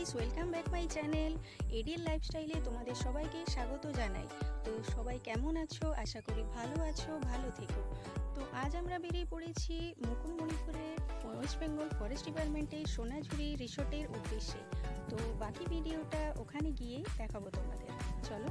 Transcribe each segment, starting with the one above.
Guys, welcome back my channel ADL লাইফস্টাইলে তোমাদের সবাইকে স্বাগত জানাই। তো সবাই কেমন আছো? আশা করি ভালো আছো, ভালো থেকো। তো আজ আমরা বেরিয়ে পড়েছি মুকুটমণিপুরের ওয়েস্ট বেঙ্গল ফরেস্ট ডিপার্টমেন্টের সোনাঝুরি রিসোর্টের উদ্দেশ্যে। তো বাকি ভিডিওটা ওখানে গিয়ে দেখাবো তোমাদের। চলো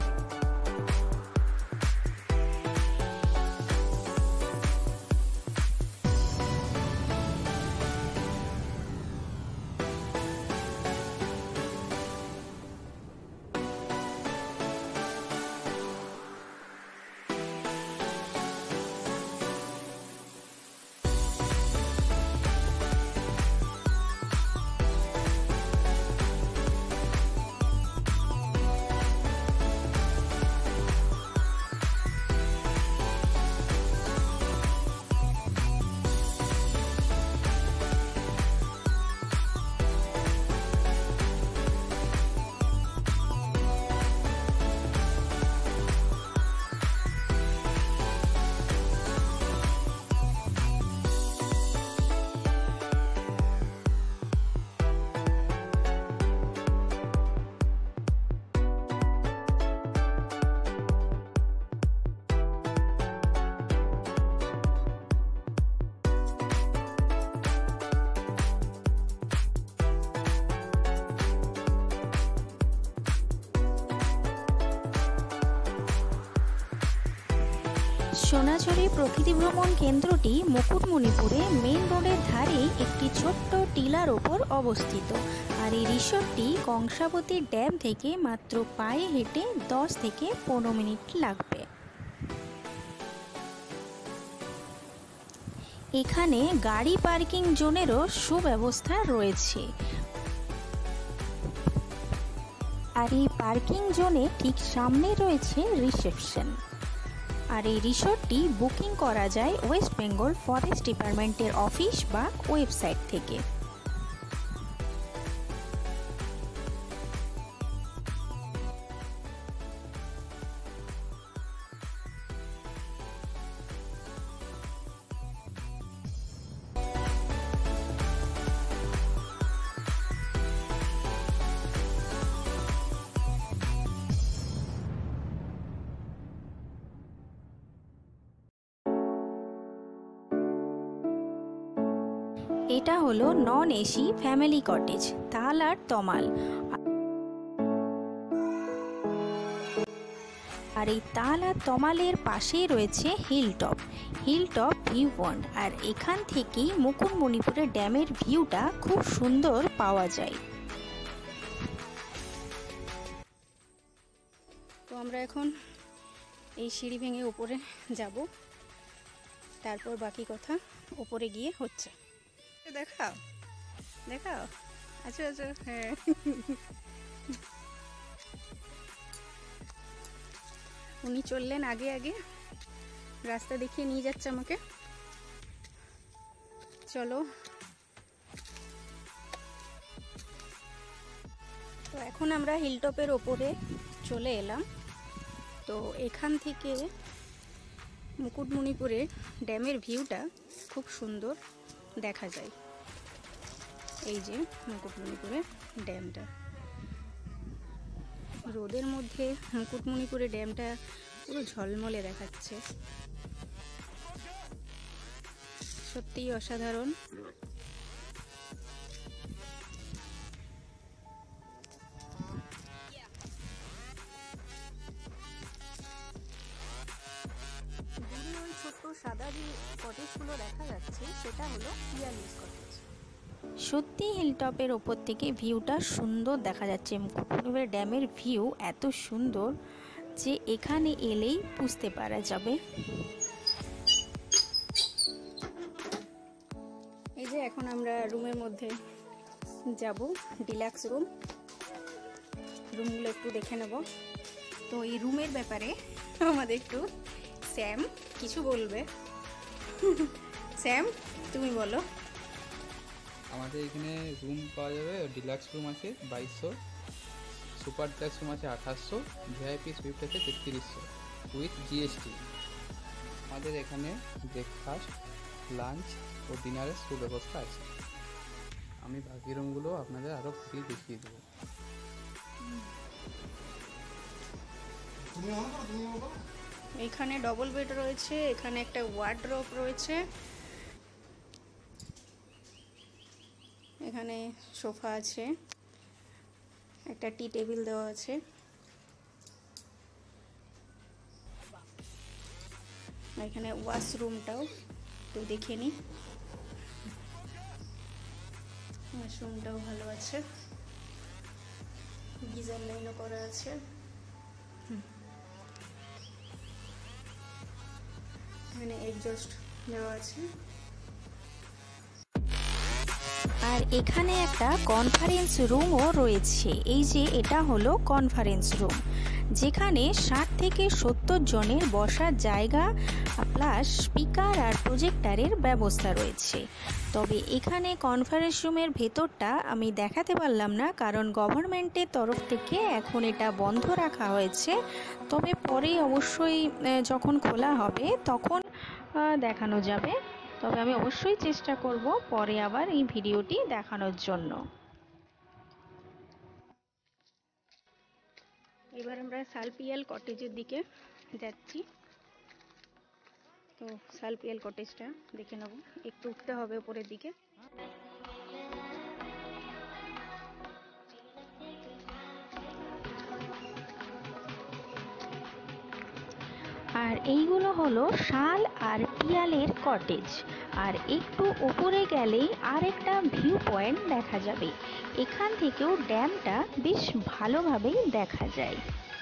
সোনাঝুরি প্রকৃতি ভ্রমণ কেন্দ্রটি মুকুটমণিপুরে মেইন রোডের ধারে একটি ছোট্ট টিলার ওপর অবস্থিত। আর এই রিসোর্টটি কংসাবতী ড্যাম থেকে মাত্র পায়ে হেঁটে 10 থেকে 15 মিনিট লাগবে। এখানে গাড়ি পার্কিং জোনেরও সুব্যবস্থা রয়েছে। আর এই পার্কিং জোনে ঠিক সামনে রয়েছে রিসেপশন। আর এই রিসোর্টটি বুকিং করা যায় ওয়েস্ট বেঙ্গল ফরেস্ট ডিপার্টমেন্টের অফিস বা ওয়েবসাইট থেকে। এটা হলো নন এসি ফ্যামিলি কটেজ তাল আর তমাল। আর এই তাল আর তমালের পাশেই রয়েছে হিলটপ ভিউ পয়েন্ট। আর এখান থেকেই মুকুটমণিপুরের ড্যামের ভিউটা খুব সুন্দর পাওয়া যায়। তো আমরা এখন এই সিঁড়ি ভেঙে উপরে যাব, তারপর বাকি কথা উপরে গিয়ে হচ্ছে। দেখাও দেখাও, আচ্ছা আচ্ছা, হ্যাঁ। উনি চললেন আগে আগে, রাস্তা দেখিয়ে নিয়ে যাচ্ছে আমাকে। চলো, তো এখন আমরা হিলটপের ওপরে চলে এলাম। তো এখান থেকে মুকুটমণিপুরের ড্যামের ভিউটা খুব সুন্দর দেখা যায়। এই যে মুকুটমণিপুরের ড্যামটা, রোদের মধ্যে মুকুটমণিপুরের ড্যামটা পুরো ঝলমলে দেখাচ্ছে, সত্যিই অসাধারণ। ওই ছোট্ট সাদা যে কটেজগুলো দেখা যাচ্ছে সেটা হলো পিয়ালিস কটেজ। সত্যি হিলটপের ওপর থেকে ভিউটা সুন্দর দেখা যাচ্ছে। মুকুটমণিপুর ড্যামের ভিউ এত সুন্দর যে এখানে এলেই বুঝতে পারা যাবে। এই যে এখন আমরা রুমের মধ্যে যাব, ডিলাক্স রুমগুলো একটু দেখে নেব। তো এই রুমের ব্যাপারে আমাদের একটু স্যাম কিছু বলবে। স্যাম, তুমি বলো। আমাদের এখানে রুম পাওয়া যাবে, ডিলাক্স রুম আছে 2200, সুপার ডিলাক্স রুম আছে 2800, ভিআইপি সুইট আছে 3300 উইথ জিএসটি। আমাদের এখানে ব্রেকফাস্ট, লাঞ্চ ও ডিনারের সুব্যবস্থা আছে। আমি বাকি রুমগুলো আপনাদের আরও ঘুরিয়ে দেখিয়ে দেবো। এখানে ডবল বেড রয়েছে, এখানে একটা ওয়ার্ডরোব রয়েছে, এখানে সোফা আছে, একটা টি টেবিল দেওয়া আছে, এখানে ওয়াশরুমটাও তো দেখে নিই। ওয়াশরুমটাও ভালো আছে, গিজার লাইনও করা আছে। এখানে এক্সস্ট দেওয়া আছে। আর এখানে একটা কনফারেন্স রুমও রয়েছে। এই যে এটা হলো কনফারেন্স রুম, যেখানে 60 থেকে 70 জনের বসার জায়গা প্লাস স্পিকার আর প্রজেক্টরের ব্যবস্থা রয়েছে। তবে এখানে কনফারেন্স রুমের ভেতরটা আমি দেখাতে পারলাম না, কারণ গভর্নমেন্টের তরফ থেকে এখন এটা বন্ধ রাখা হয়েছে। তবে পরে অবশ্যই যখন খোলা হবে তখন দেখানো যাবে। তবে আমি অবশ্যই চেষ্টা করব পরে আবার এই ভিডিওটি দেখানোর জন্য। এবার আমরা সালপিয়াল কটেজের দিকে যাচ্ছি। তো সালপিয়াল কটেজটা দেখে নেব, একটু উঠতে হবে উপরের দিকে। আর এইগুলো হলো শাল আর পিয়ালের কটেজ। আর একটু উপরে গেলেই আরেকটা ভিউ পয়েন্ট দেখা যাবে, এখান থেকেও ড্যামটা বেশ ভালোভাবেই দেখা যায়।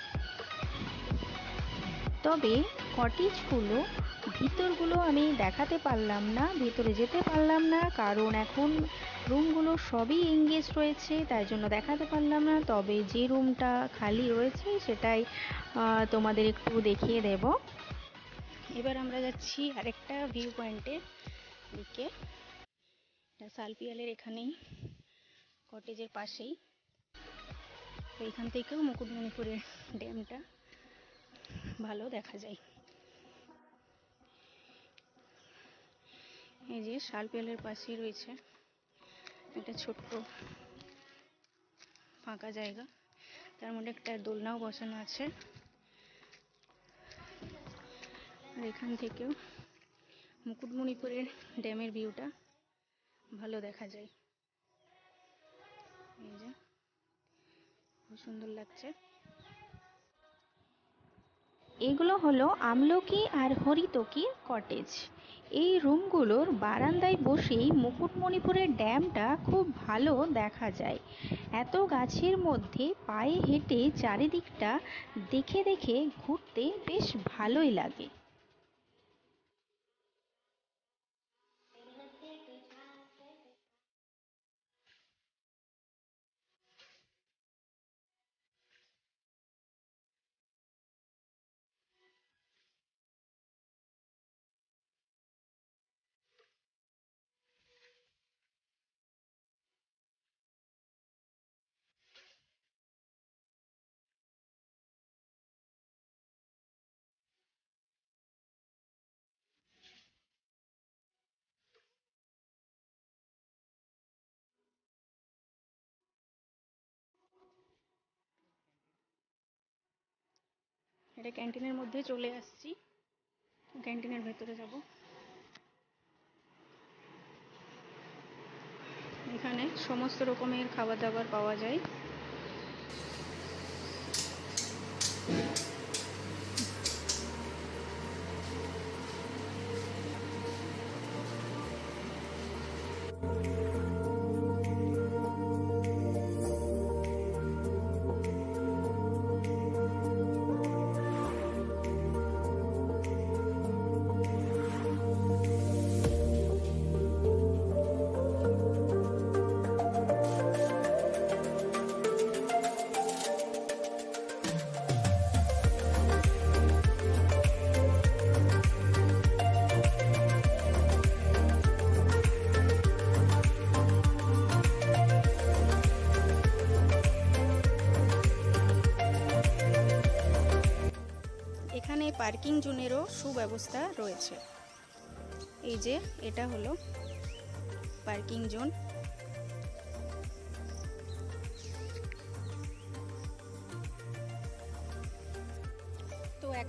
তবে কটেজগুলো ভিতরগুলো আমি দেখাতে পারলাম না, ভিতরে যেতে পারলাম না, কারণ এখন রুমগুলো সবই এঙ্গেজ রয়েছে, তাই জন্য দেখাতে পারলাম না। তবে যে রুমটা খালি রয়েছে সেটাই তোমাদের একটু দেখিয়ে দেব। এবার আমরা যাচ্ছি আরেকটা ভিউ পয়েন্টের দিকে, সালপিয়ালের এখানেই কটেজের পাশেই। তো এখান থেকেও মুকুটমণিপুরের ড্যামটা ভালো দেখা যায়। এই যে সালপিয়ালের পাশেই রয়েছে একটা ছোট্ট ফাঁকা জায়গা, তার মধ্যে একটা দোলনাও বসানো আছে। আর এখান থেকেও মুকুটমণিপুরের ড্যামের ভিউটা ভালো দেখা যায়। এই যে খুব সুন্দর লাগছে। এগুলো হলো আমলকি আর হরিতকির কটেজ। এই রুমগুলোর বারান্দায় বসেই মুকুটমণিপুরের ড্যামটা খুব ভালো দেখা যায়। এত গাছের মধ্যে পায়ে হেঁটে চারিদিকটা দেখে দেখে ঘুরতে বেশ ভালোই লাগে। এটা ক্যান্টিনের মধ্যে চলে আসছি, ক্যান্টিনের ভেতরে যাব। এখানে সমস্ত রকমের খাবার দাবার পাওয়া যায়। এখানে পার্কিং জোনেরও সুব্যবস্থা রয়েছে। এই যে এটা হলো পার্কিং জোন,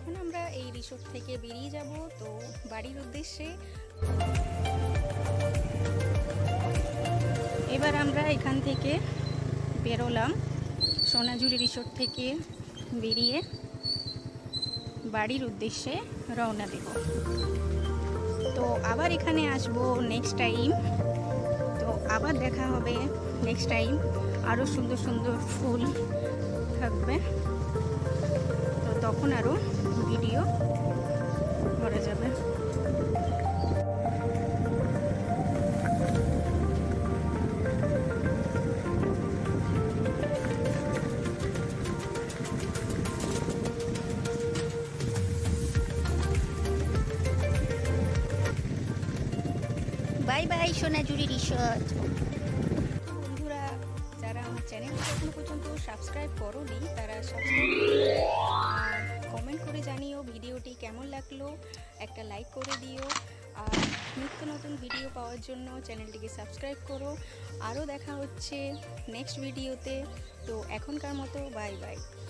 এখন আমরা এই রিসোর্ট থেকে বেরিয়ে যাব তো বাড়ির উদ্দেশ্যে। এবার আমরা এখান থেকে বেরোলাম সোনাঝুরি রিসোর্ট থেকে বেরিয়ে বাড়ির উদ্দেশ্যে রওনা দেব। তো আবার এখানে আসবো নেক্সট টাইম, তো আবার দেখা হবে নেক্সট টাইম। আরও সুন্দর সুন্দর ফুল থাকবে, তো তখন আরও ভিডিও করা যাবে। Bye bye Sonajhuri resort. বন্ধুরা, যারা আমার চ্যানেলটি এখনো পর্যন্ত সাবস্ক্রাইব করোনি তারা সাবস্ক্রাইব করে আর কমেন্ট করে জানিও ভিডিওটি কেমন লাগলো, একটা লাইক করে দিও। আর নিত্য নতুন ভিডিও পাওয়ার জন্য চ্যানেলটিকে সাবস্ক্রাইব করো। আরও দেখা হচ্ছে নেক্সট ভিডিওতে। তো এখনকার মতো বাই বাই।